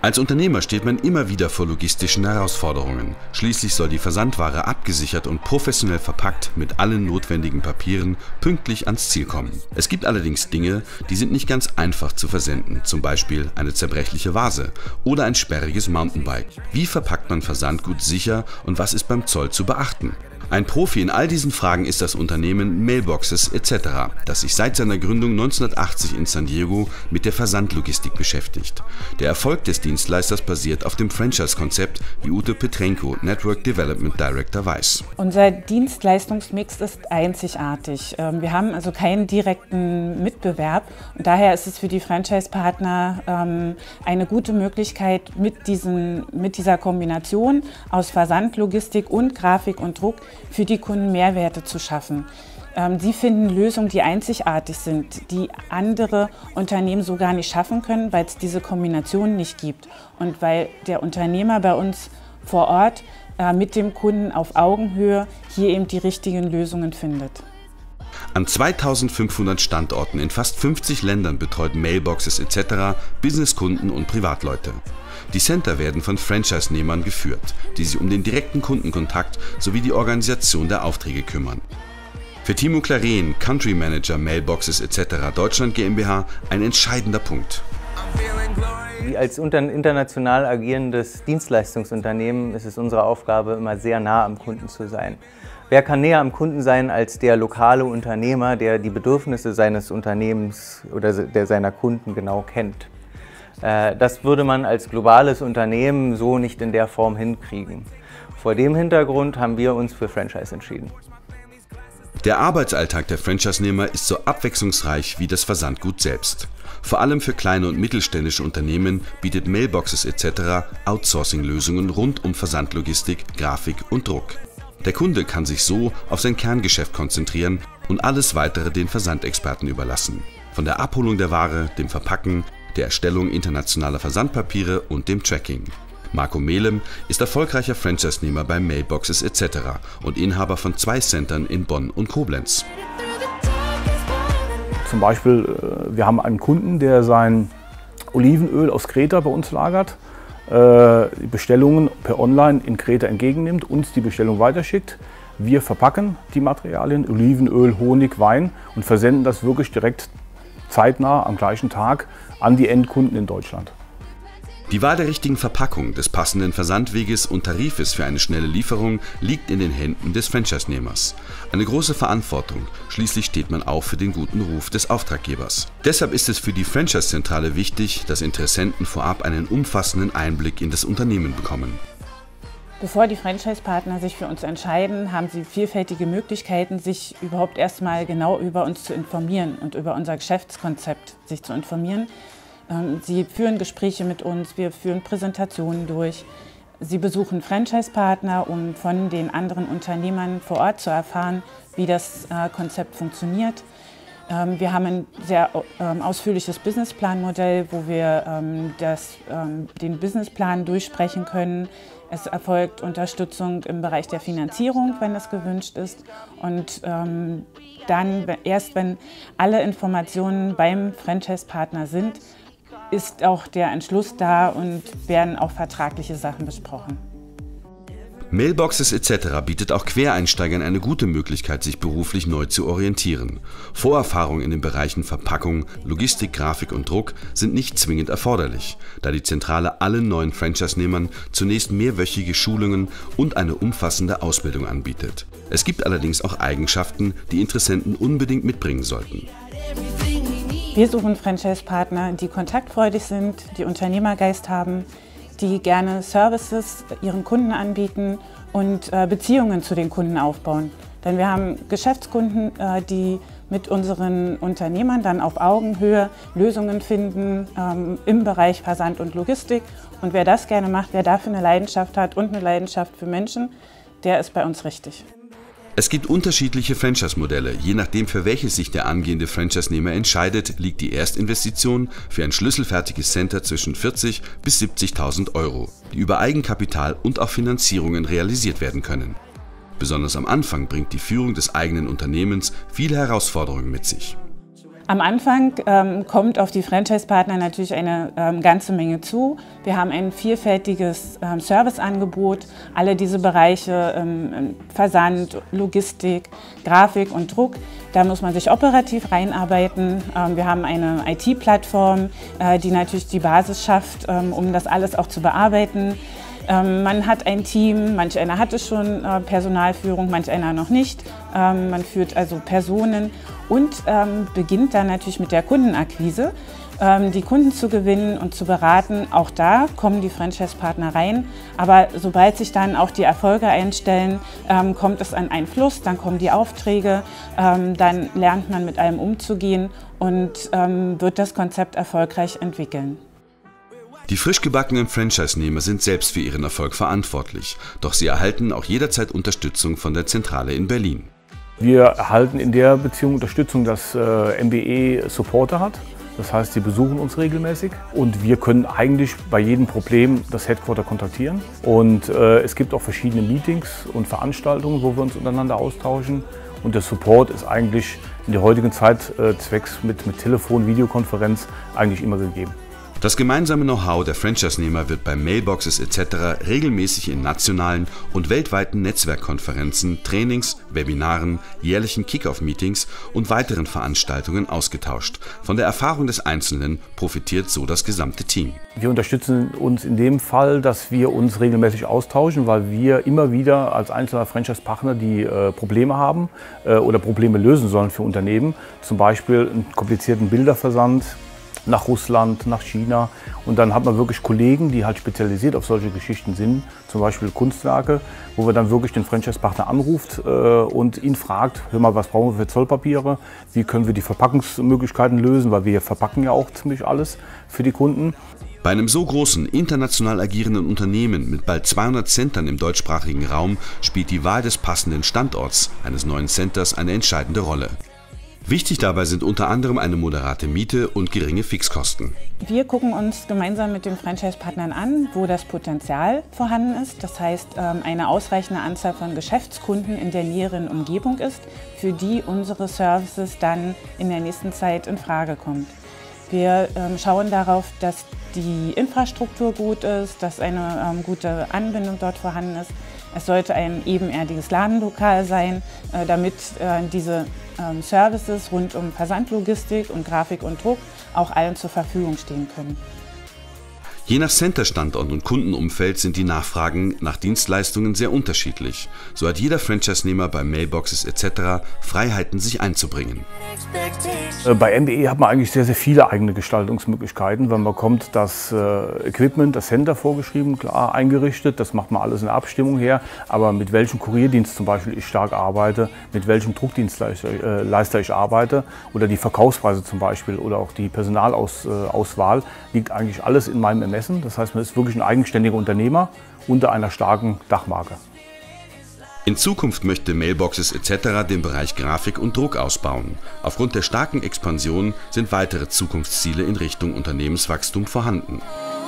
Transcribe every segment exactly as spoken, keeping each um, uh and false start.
Als Unternehmer steht man immer wieder vor logistischen Herausforderungen. Schließlich soll die Versandware abgesichert und professionell verpackt mit allen notwendigen Papieren pünktlich ans Ziel kommen. Es gibt allerdings Dinge, die sind nicht ganz einfach zu versenden, zum Beispiel eine zerbrechliche Vase oder ein sperriges Mountainbike. Wie verpackt man Versandgut sicher und was ist beim Zoll zu beachten? Ein Profi in all diesen Fragen ist das Unternehmen Mailboxes et cetera, das sich seit seiner Gründung neunzehnhundertachtzig in San Diego mit der Versandlogistik beschäftigt. Der Erfolg des Dienstleisters basiert auf dem Franchise-Konzept, wie Ute Petrenko, Network Development Director, weiß. Unser Dienstleistungsmix ist einzigartig. Wir haben also keinen direkten Mitbewerb und daher ist es für die Franchise-Partner eine gute Möglichkeit, mit, diesen, mit dieser Kombination aus Versandlogistik und Grafik und Druck für die Kunden Mehrwerte zu schaffen. Sie finden Lösungen, die einzigartig sind, die andere Unternehmen so gar nicht schaffen können, weil es diese Kombination nicht gibt und weil der Unternehmer bei uns vor Ort mit dem Kunden auf Augenhöhe hier eben die richtigen Lösungen findet. An zweitausendfünfhundert Standorten in fast fünfzig Ländern betreut Mailboxes et cetera Businesskunden und Privatleute. Die Center werden von Franchise-Nehmern geführt, die sich um den direkten Kundenkontakt sowie die Organisation der Aufträge kümmern. Für Timo Claren, Country Manager Mailboxes et cetera Deutschland GmbH, ein entscheidender Punkt. Als international agierendes Dienstleistungsunternehmen ist es unsere Aufgabe, immer sehr nah am Kunden zu sein. Wer kann näher am Kunden sein als der lokale Unternehmer, der die Bedürfnisse seines Unternehmens oder der seiner Kunden genau kennt? Das würde man als globales Unternehmen so nicht in der Form hinkriegen. Vor dem Hintergrund haben wir uns für Franchise entschieden. Der Arbeitsalltag der Franchise-Nehmer ist so abwechslungsreich wie das Versandgut selbst. Vor allem für kleine und mittelständische Unternehmen bietet Mailboxes et cetera Outsourcing-Lösungen rund um Versandlogistik, Grafik und Druck. Der Kunde kann sich so auf sein Kerngeschäft konzentrieren und alles Weitere den Versandexperten überlassen. Von der Abholung der Ware, dem Verpacken, der Erstellung internationaler Versandpapiere und dem Tracking. Marco Melem ist erfolgreicher Franchise-Nehmer bei Mailboxes et cetera und Inhaber von zwei Centern in Bonn und Koblenz. Zum Beispiel, wir haben einen Kunden, der sein Olivenöl aus Kreta bei uns lagert, die Bestellungen per Online in Kreta entgegennimmt, uns die Bestellung weiterschickt. Wir verpacken die Materialien, Olivenöl, Honig, Wein und versenden das wirklich direkt zeitnah am gleichen Tag an die Endkunden in Deutschland. Die Wahl der richtigen Verpackung, des passenden Versandweges und Tarifes für eine schnelle Lieferung liegt in den Händen des Franchise-Nehmers. Eine große Verantwortung, schließlich steht man auch für den guten Ruf des Auftraggebers. Deshalb ist es für die Franchise-Zentrale wichtig, dass Interessenten vorab einen umfassenden Einblick in das Unternehmen bekommen. Bevor die Franchise-Partner sich für uns entscheiden, haben sie vielfältige Möglichkeiten, sich überhaupt erstmal genau über uns zu informieren und über unser Geschäftskonzept sich zu informieren. Sie führen Gespräche mit uns, wir führen Präsentationen durch. Sie besuchen Franchise-Partner, um von den anderen Unternehmern vor Ort zu erfahren, wie das Konzept funktioniert. Wir haben ein sehr ausführliches Businessplan-Modell, wo wir das, den Businessplan durchsprechen können. Es erfolgt Unterstützung im Bereich der Finanzierung, wenn das gewünscht ist. Und dann, erst wenn alle Informationen beim Franchise-Partner sind, ist auch der Entschluss da und werden auch vertragliche Sachen besprochen. Mailboxes et cetera bietet auch Quereinsteigern eine gute Möglichkeit, sich beruflich neu zu orientieren. Vorerfahrungen in den Bereichen Verpackung, Logistik, Grafik und Druck sind nicht zwingend erforderlich, da die Zentrale allen neuen Franchise-Nehmern zunächst mehrwöchige Schulungen und eine umfassende Ausbildung anbietet. Es gibt allerdings auch Eigenschaften, die Interessenten unbedingt mitbringen sollten. Wir suchen Franchise-Partner, die kontaktfreudig sind, die Unternehmergeist haben, die gerne Services ihren Kunden anbieten und äh, Beziehungen zu den Kunden aufbauen. Denn wir haben Geschäftskunden, äh, die mit unseren Unternehmern dann auf Augenhöhe Lösungen finden ähm, im Bereich Versand und Logistik. Und wer das gerne macht, wer dafür eine Leidenschaft hat und eine Leidenschaft für Menschen, der ist bei uns richtig. Es gibt unterschiedliche Franchise-Modelle. Je nachdem, für welches sich der angehende Franchise-Nehmer entscheidet, liegt die Erstinvestition für ein schlüsselfertiges Center zwischen vierzig bis siebzigtausend Euro, die über Eigenkapital und auch Finanzierungen realisiert werden können. Besonders am Anfang bringt die Führung des eigenen Unternehmens viele Herausforderungen mit sich. Am Anfang ähm, kommt auf die Franchise-Partner natürlich eine ähm, ganze Menge zu. Wir haben ein vielfältiges ähm, Serviceangebot. Alle diese Bereiche, ähm, Versand, Logistik, Grafik und Druck, da muss man sich operativ reinarbeiten. Ähm, wir haben eine I T-Plattform, äh, die natürlich die Basis schafft, ähm, um das alles auch zu bearbeiten. Ähm, man hat ein Team, manch einer hatte schon äh, Personalführung, manch einer noch nicht. Ähm, man führt also Personen und ähm, beginnt dann natürlich mit der Kundenakquise, ähm, die Kunden zu gewinnen und zu beraten. Auch da kommen die Franchise-Partner rein, aber sobald sich dann auch die Erfolge einstellen, ähm, kommt es an einen Fluss, dann kommen die Aufträge, ähm, dann lernt man mit allem umzugehen und ähm, wird das Konzept erfolgreich entwickeln. Die frisch gebackenen Franchise-Nehmer sind selbst für ihren Erfolg verantwortlich, doch sie erhalten auch jederzeit Unterstützung von der Zentrale in Berlin. Wir erhalten in der Beziehung Unterstützung, dass äh, M B E Supporter hat. Das heißt, sie besuchen uns regelmäßig und wir können eigentlich bei jedem Problem das Headquarter kontaktieren. Und äh, es gibt auch verschiedene Meetings und Veranstaltungen, wo wir uns untereinander austauschen. Und der Support ist eigentlich in der heutigen Zeit äh, zwecks mit, mit Telefon, Videokonferenz eigentlich immer gegeben. Das gemeinsame Know-how der Franchise-Nehmer wird bei Mailboxes et cetera regelmäßig in nationalen und weltweiten Netzwerkkonferenzen, Trainings, Webinaren, jährlichen Kick-Off-Meetings und weiteren Veranstaltungen ausgetauscht. Von der Erfahrung des Einzelnen profitiert so das gesamte Team. Wir unterstützen uns in dem Fall, dass wir uns regelmäßig austauschen, weil wir immer wieder als einzelner Franchise-Partner die äh, Probleme haben äh, oder Probleme lösen sollen für Unternehmen. Zum Beispiel einen komplizierten Bilderversand nach Russland, nach China, und dann hat man wirklich Kollegen, die halt spezialisiert auf solche Geschichten sind, zum Beispiel Kunstwerke, wo wir dann wirklich den Franchise-Partner anruft äh, und ihn fragt, hör mal, was brauchen wir für Zollpapiere, wie können wir die Verpackungsmöglichkeiten lösen, weil wir verpacken ja auch ziemlich alles für die Kunden. Bei einem so großen, international agierenden Unternehmen mit bald zweihundert Centern im deutschsprachigen Raum spielt die Wahl des passenden Standorts eines neuen Centers eine entscheidende Rolle. Wichtig dabei sind unter anderem eine moderate Miete und geringe Fixkosten. Wir gucken uns gemeinsam mit den Franchise-Partnern an, wo das Potenzial vorhanden ist. Das heißt, eine ausreichende Anzahl von Geschäftskunden in der näheren Umgebung ist, für die unsere Services dann in der nächsten Zeit in Frage kommen. Wir schauen darauf, dass die Infrastruktur gut ist, dass eine gute Anbindung dort vorhanden ist. Es sollte ein ebenerdiges Ladenlokal sein, damit diese Services rund um Versandlogistik und Grafik und Druck auch allen zur Verfügung stehen können. Je nach Center-Standort und Kundenumfeld sind die Nachfragen nach Dienstleistungen sehr unterschiedlich. So hat jeder Franchise-Nehmer bei Mailboxes et cetera Freiheiten, sich einzubringen. Bei M B E hat man eigentlich sehr, sehr viele eigene Gestaltungsmöglichkeiten. Wenn man kommt, das äh, Equipment, das Center vorgeschrieben, klar eingerichtet, das macht man alles in der Abstimmung her. Aber mit welchem Kurierdienst zum Beispiel ich stark arbeite, mit welchem Druckdienstleister äh, Leister ich arbeite oder die Verkaufspreise zum Beispiel oder auch die Personalauswahl, äh, liegt eigentlich alles in meinem Ermessen. Das heißt, man ist wirklich ein eigenständiger Unternehmer unter einer starken Dachmarke. In Zukunft möchte Mailboxes et cetera den Bereich Grafik und Druck ausbauen. Aufgrund der starken Expansion sind weitere Zukunftsziele in Richtung Unternehmenswachstum vorhanden.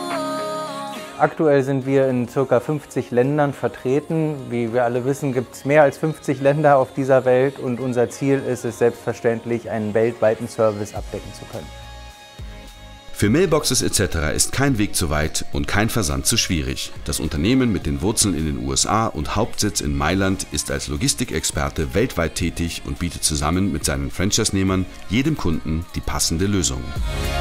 Aktuell sind wir in ca. fünfzig Ländern vertreten. Wie wir alle wissen, gibt es mehr als fünfzig Länder auf dieser Welt und unser Ziel ist es selbstverständlich, einen weltweiten Service abdecken zu können. Für Mailboxes et cetera ist kein Weg zu weit und kein Versand zu schwierig. Das Unternehmen mit den Wurzeln in den U S A und Hauptsitz in Mailand ist als Logistikexperte weltweit tätig und bietet zusammen mit seinen Franchise-Nehmern jedem Kunden die passende Lösung.